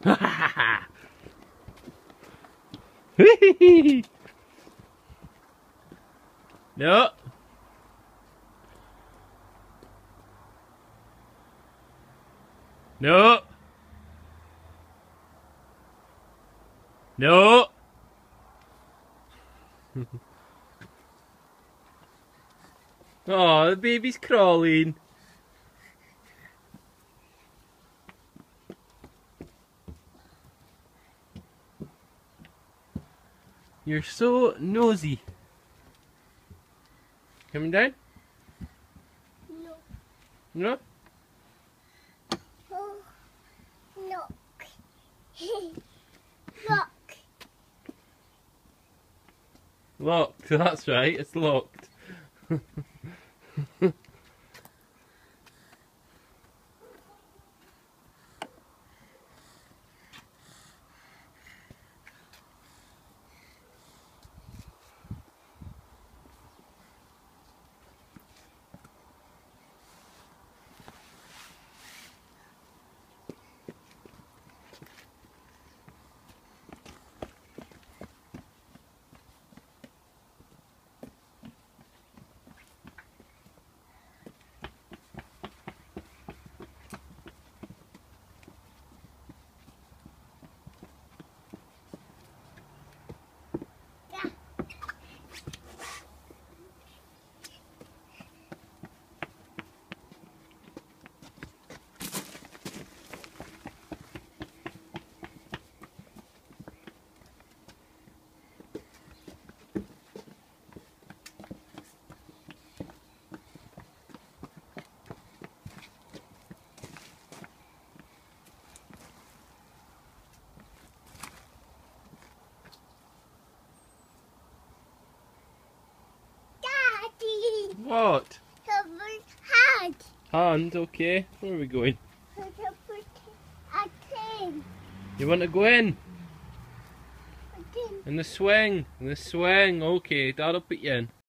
No. No. No. Oh, the baby's crawling. You're so nosy. Coming down? No. No? Oh, look. Look. Locked, that's right, it's locked. Daddy. What? Someone had. Hand, okay. Where are we going? A thing. You want to go in? A thing. In the swing. In the swing, okay. Dad'll put you in.